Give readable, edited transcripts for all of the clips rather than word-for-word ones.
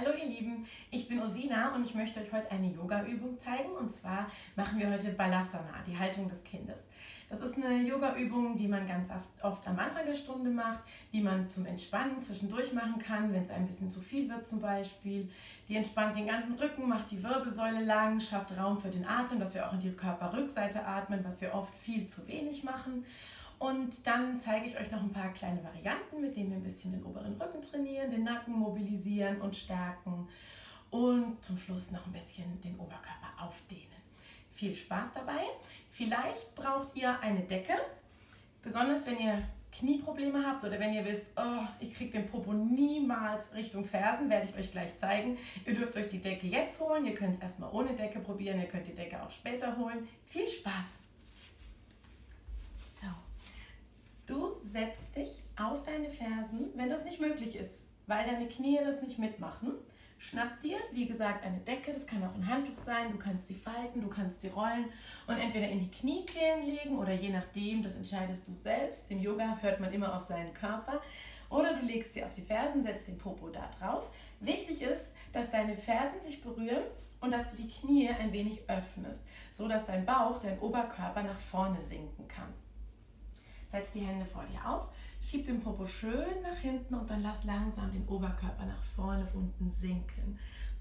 Hallo ihr Lieben, ich bin Osina und ich möchte euch heute eine Yoga-Übung zeigen, und zwar machen wir heute Balasana, die Haltung des Kindes. Das ist eine Yoga-Übung, die man ganz oft am Anfang der Stunde macht, die man zum Entspannen zwischendurch machen kann, wenn es ein bisschen zu viel wird zum Beispiel. Die entspannt den ganzen Rücken, macht die Wirbelsäule lang, schafft Raum für den Atem, dass wir auch in die Körperrückseite atmen, was wir oft viel zu wenig machen. Und dann zeige ich euch noch ein paar kleine Varianten, mit denen wir ein bisschen den oberen Rücken trainieren, den Nacken mobilisieren und stärken und zum Schluss noch ein bisschen den Oberkörper aufdehnen. Viel Spaß dabei. Vielleicht braucht ihr eine Decke, besonders wenn ihr Knieprobleme habt oder wenn ihr wisst, oh, ich kriege den Popo niemals Richtung Fersen, werde ich euch gleich zeigen. Ihr dürft euch die Decke jetzt holen, ihr könnt es erstmal ohne Decke probieren, ihr könnt die Decke auch später holen. Viel Spaß! So. Du setzt dich auf deine Fersen, wenn das nicht möglich ist, weil deine Knie das nicht mitmachen. Schnapp dir, wie gesagt, eine Decke, das kann auch ein Handtuch sein, du kannst sie falten, du kannst sie rollen und entweder in die Kniekehlen legen oder je nachdem, das entscheidest du selbst. Im Yoga hört man immer auf seinen Körper. Oder du legst sie auf die Fersen, setzt den Popo da drauf. Wichtig ist, dass deine Fersen sich berühren und dass du die Knie ein wenig öffnest, so dass dein Bauch, dein Oberkörper nach vorne sinken kann. Setz die Hände vor dir auf, schieb den Popo schön nach hinten und dann lass langsam den Oberkörper nach vorne unten sinken.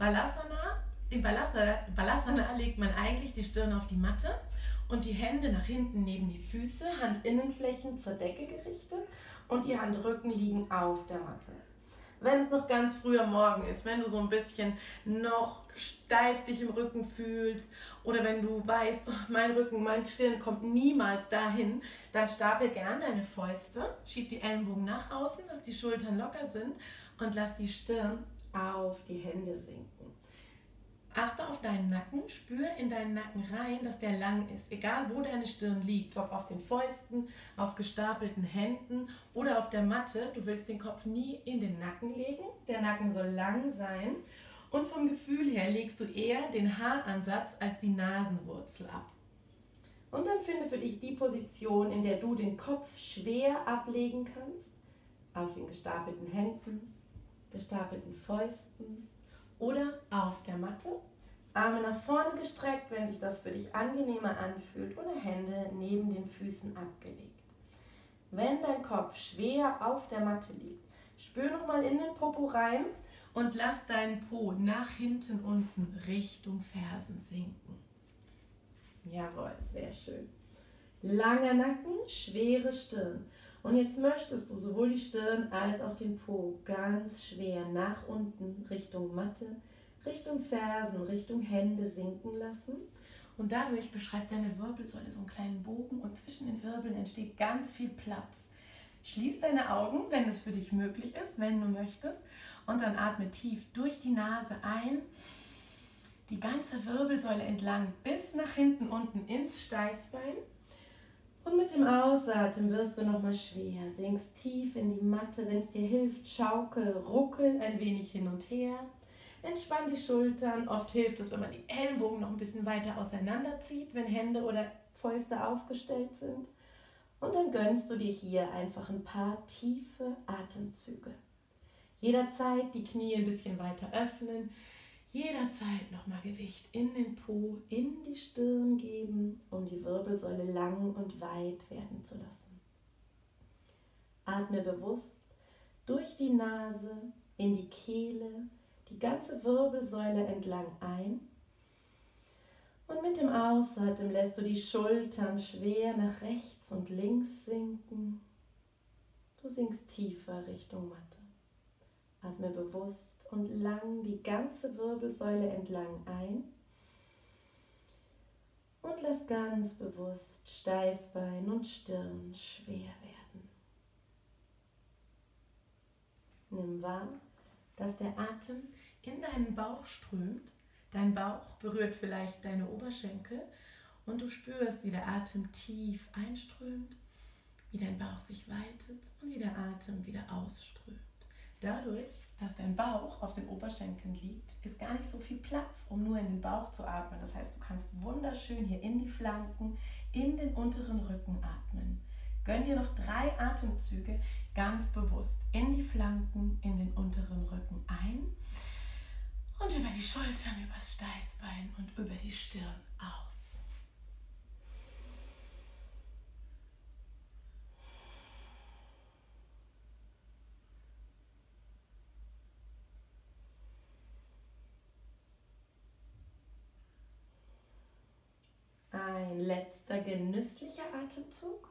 Im Balasana legt man eigentlich die Stirn auf die Matte und die Hände nach hinten neben die Füße, Handinnenflächen zur Decke gerichtet und die Handrücken liegen auf der Matte. Wenn es noch ganz früh am Morgen ist, wenn du so ein bisschen noch steif dich im Rücken fühlst oder wenn du weißt, oh, mein Rücken, mein Stirn kommt niemals dahin, dann stapel gern deine Fäuste, schieb die Ellenbogen nach außen, dass die Schultern locker sind und lass die Stirn auf die Hände sinken. Achte auf deinen Nacken, spür in deinen Nacken rein, dass der lang ist, egal wo deine Stirn liegt, ob auf den Fäusten, auf gestapelten Händen oder auf der Matte. Du willst den Kopf nie in den Nacken legen, der Nacken soll lang sein und vom Gefühl her legst du eher den Haaransatz als die Nasenwurzel ab. Und dann finde für dich die Position, in der du den Kopf schwer ablegen kannst, auf den gestapelten Händen, gestapelten Fäusten oder auf der Matte. Arme nach vorne gestreckt, wenn sich das für dich angenehmer anfühlt, oder Hände neben den Füßen abgelegt. Wenn dein Kopf schwer auf der Matte liegt, spür nochmal in den Popo rein und lass deinen Po nach hinten unten Richtung Fersen sinken. Jawohl, sehr schön. Langer Nacken, schwere Stirn. Und jetzt möchtest du sowohl die Stirn als auch den Po ganz schwer nach unten Richtung Matte, Richtung Fersen, Richtung Hände sinken lassen. Und dadurch beschreibt deine Wirbelsäule so einen kleinen Bogen und zwischen den Wirbeln entsteht ganz viel Platz. Schließ deine Augen, wenn es für dich möglich ist, wenn du möchtest. Und dann atme tief durch die Nase ein, die ganze Wirbelsäule entlang bis nach hinten unten ins Steißbein. Und mit dem Ausatmen wirst du nochmal schwer, sinkst tief in die Matte, wenn es dir hilft, schaukel, ruckel ein wenig hin und her. Entspann die Schultern, oft hilft es, wenn man die Ellenbogen noch ein bisschen weiter auseinanderzieht, wenn Hände oder Fäuste aufgestellt sind. Und dann gönnst du dir hier einfach ein paar tiefe Atemzüge. Jederzeit die Knie ein bisschen weiter öffnen. Jederzeit nochmal Gewicht in den Po, in die Stirn geben, um die Wirbelsäule lang und weit werden zu lassen. Atme bewusst durch die Nase in die Kehle, die ganze Wirbelsäule entlang ein. Und mit dem Ausatmen lässt du die Schultern schwer nach rechts und links sinken. Du sinkst tiefer Richtung Matte. Atme bewusst und lang die ganze Wirbelsäule entlang ein und lass ganz bewusst Steißbein und Stirn schwer werden. Nimm wahr, dass der Atem in deinen Bauch strömt. Dein Bauch berührt vielleicht deine Oberschenkel und du spürst, wie der Atem tief einströmt, wie dein Bauch sich weitet und wie der Atem wieder ausströmt. Dadurch, dass dein Bauch auf den Oberschenkeln liegt, ist gar nicht so viel Platz, um nur in den Bauch zu atmen. Das heißt, du kannst wunderschön hier in die Flanken, in den unteren Rücken atmen. Gönn dir noch 3 Atemzüge ganz bewusst in die Flanken, in den unteren Rücken ein Und über die Schultern, übers Steißbein und über die Stirn aus. Ein letzter genüsslicher Atemzug.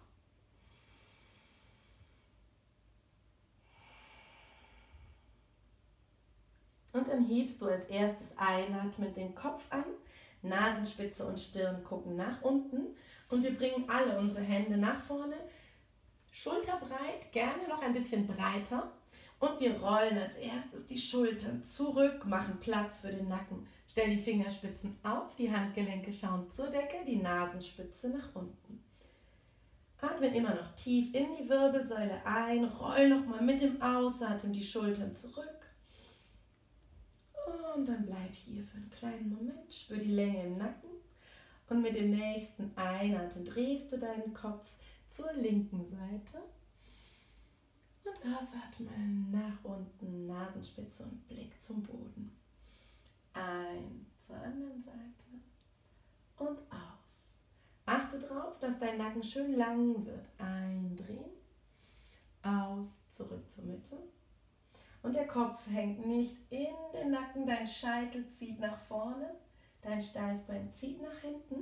Und dann hebst du als erstes einatmend den Kopf an, Nasenspitze und Stirn gucken nach unten und wir bringen alle unsere Hände nach vorne, schulterbreit, gerne noch ein bisschen breiter und wir rollen als erstes die Schultern zurück, machen Platz für den Nacken. Stell die Fingerspitzen auf, die Handgelenke schauen zur Decke, die Nasenspitze nach unten. Atme immer noch tief in die Wirbelsäule ein, roll nochmal mit dem Ausatmen die Schultern zurück. Und dann bleib hier für einen kleinen Moment, spür die Länge im Nacken und mit dem nächsten Einatmen drehst du deinen Kopf zur linken Seite und ausatmen nach unten, Nasenspitze und Blick zum Boden. Ein zur anderen Seite und aus. Achte darauf, dass dein Nacken schön lang wird. Eindrehen, aus, zurück zur Mitte. Und der Kopf hängt nicht in den Nacken, dein Scheitel zieht nach vorne, dein Steißbein zieht nach hinten.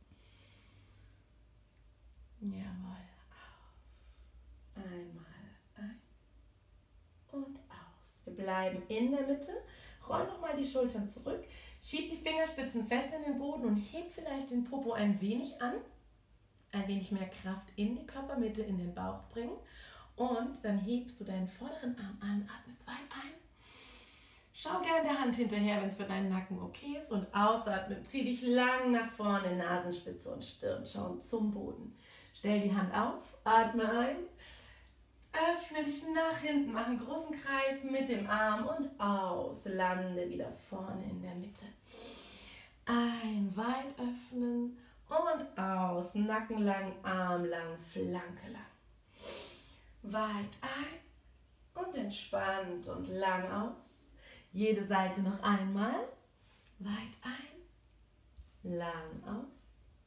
Jawohl, aus. Einmal ein und aus. Wir bleiben in der Mitte, roll nochmal die Schultern zurück, schieb die Fingerspitzen fest in den Boden und heb vielleicht den Popo ein wenig an. Ein wenig mehr Kraft in die Körpermitte, in den Bauch bringen. Und dann hebst du deinen vorderen Arm an, atmest weit ein. Schau gerne der Hand hinterher, wenn es für deinen Nacken okay ist. Und ausatmen, zieh dich lang nach vorne, Nasenspitze und Stirn schauen zum Boden. Stell die Hand auf, atme ein, öffne dich nach hinten, mach einen großen Kreis mit dem Arm und aus. Lande wieder vorne in der Mitte. Ein, weit öffnen und aus. Nacken lang, Arm lang, Flanke lang. Weit ein und entspannt und lang aus. Jede Seite noch einmal. Weit ein, lang aus.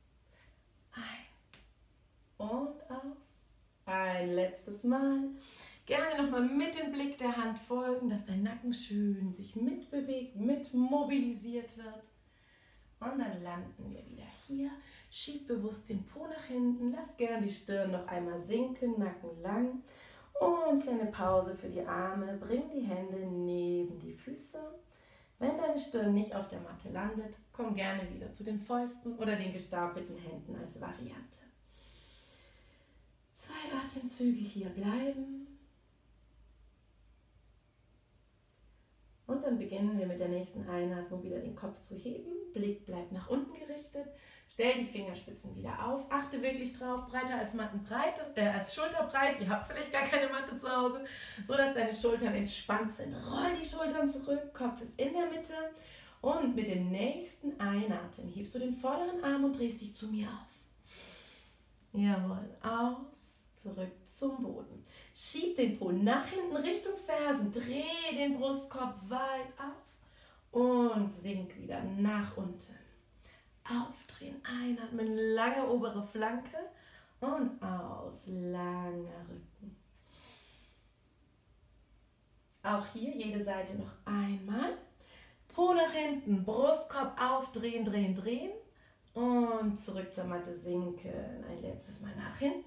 Ein und aus. Ein letztes Mal. Gerne nochmal mit dem Blick der Hand folgen, dass dein Nacken schön sich mitbewegt, mitmobilisiert wird. Und dann landen wir wieder hier. Schieb bewusst den Po nach hinten. Lass gerne die Stirn noch einmal sinken, Nacken lang. Und kleine Pause für die Arme. Bring die Hände neben die Füße. Wenn deine Stirn nicht auf der Matte landet, komm gerne wieder zu den Fäusten oder den gestapelten Händen als Variante. 2 Atemzüge hier bleiben. Und dann beginnen wir mit der nächsten Einatmung wieder den Kopf zu heben. Blick bleibt nach unten gerichtet. Stell die Fingerspitzen wieder auf. Achte wirklich drauf, breiter als Mattenbreit, als Schulterbreit. Ihr habt vielleicht gar keine Matte zu Hause, so dass deine Schultern entspannt sind. Roll die Schultern zurück, Kopf ist in der Mitte. Und mit dem nächsten Einatmen hebst du den vorderen Arm und drehst dich zu mir auf. Jawohl, aus, zurück zum Boden. Schieb den Po nach hinten Richtung Fersen, dreh den Brustkorb weit auf und sink wieder nach unten. Aufdrehen, einatmen, lange obere Flanke und aus, langer Rücken. Auch hier jede Seite noch einmal. Po nach hinten, Brustkorb aufdrehen, drehen, drehen und zurück zur Matte sinken. Ein letztes Mal nach hinten.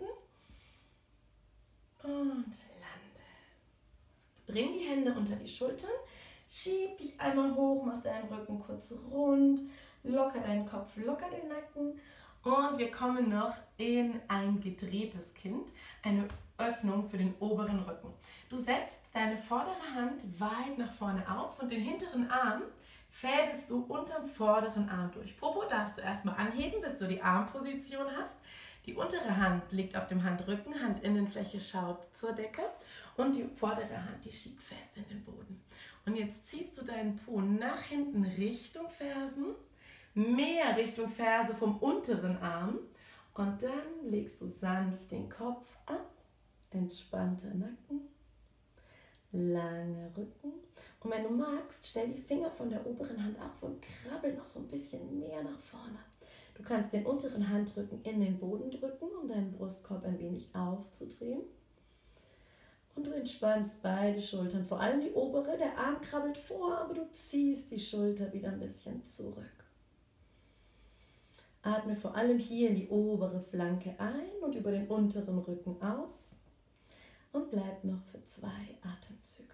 Und lande. Bring die Hände unter die Schultern, schieb dich einmal hoch, mach deinen Rücken kurz rund, locker deinen Kopf, locker den Nacken und wir kommen noch in ein gedrehtes Kind, eine Öffnung für den oberen Rücken. Du setzt deine vordere Hand weit nach vorne auf und den hinteren Arm fädelst du unterm vorderen Arm durch. Popo darfst du erstmal anheben, bis du die Armposition hast. Die untere Hand liegt auf dem Handrücken, Handinnenfläche schaut zur Decke und die vordere Hand, die schiebt fest in den Boden. Und jetzt ziehst du deinen Po nach hinten Richtung Fersen, mehr Richtung Ferse vom unteren Arm und dann legst du sanft den Kopf ab, entspannter Nacken, Langer Rücken. Und wenn du magst, stell die Finger von der oberen Hand auf und krabbel noch so ein bisschen mehr nach vorne. Du kannst den unteren Handrücken in den Boden drücken, um deinen Brustkorb ein wenig aufzudrehen. Und du entspannst beide Schultern, vor allem die obere. Der Arm krabbelt vor, aber du ziehst die Schulter wieder ein bisschen zurück. Atme vor allem hier in die obere Flanke ein und über den unteren Rücken aus. Und bleib noch für 2 Atemzüge.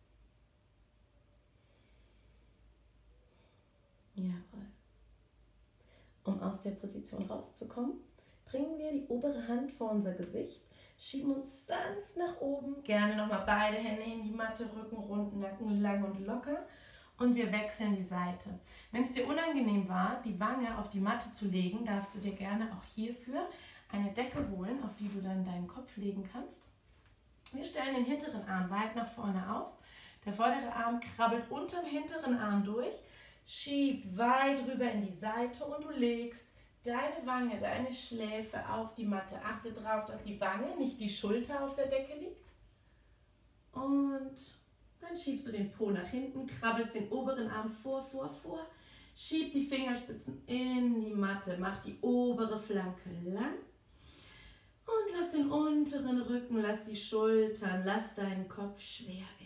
Jawohl. Um aus der Position rauszukommen, bringen wir die obere Hand vor unser Gesicht, schieben uns sanft nach oben, gerne nochmal beide Hände in die Matte, Rücken rund, Nacken lang und locker und wir wechseln die Seite. Wenn es dir unangenehm war, die Wange auf die Matte zu legen, darfst du dir gerne auch hierfür eine Decke holen, auf die du dann deinen Kopf legen kannst. Wir stellen den hinteren Arm weit nach vorne auf, der vordere Arm krabbelt unterm hinteren Arm durch, schiebt weit rüber in die Seite und du legst deine Wange, deine Schläfe auf die Matte. Achte darauf, dass die Wange, nicht die Schulter auf der Decke liegt. Und dann schiebst du den Po nach hinten, krabbelst den oberen Arm vor, schieb die Fingerspitzen in die Matte, mach die obere Flanke lang und lass den unteren Rücken, lass die Schultern, lass deinen Kopf schwer werden.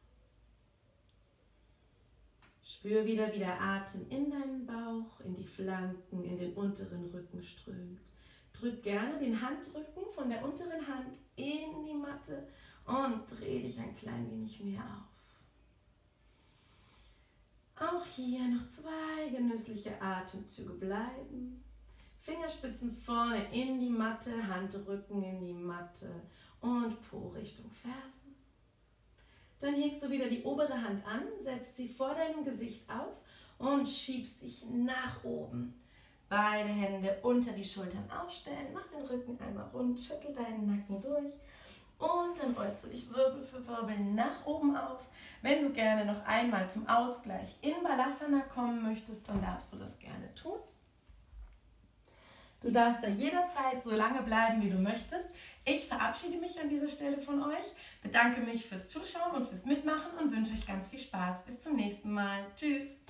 Spür wieder, wie der Atem in deinen Bauch, in die Flanken, in den unteren Rücken strömt. Drück gerne den Handrücken von der unteren Hand in die Matte und dreh dich ein klein wenig mehr auf. Auch hier noch 2 genüssliche Atemzüge bleiben. Fingerspitzen vorne in die Matte, Handrücken in die Matte und Po Richtung Fersen. Dann hebst du wieder die obere Hand an, setzt sie vor deinem Gesicht auf und schiebst dich nach oben. Beide Hände unter die Schultern aufstellen, mach den Rücken einmal rund, schüttel deinen Nacken durch und dann rollst du dich Wirbel für Wirbel nach oben auf. Wenn du gerne noch einmal zum Ausgleich in Balasana kommen möchtest, dann darfst du das gerne tun. Du darfst da jederzeit so lange bleiben, wie du möchtest. Ich verabschiede mich an dieser Stelle von euch, bedanke mich fürs Zuschauen und fürs Mitmachen und wünsche euch ganz viel Spaß. Bis zum nächsten Mal. Tschüss!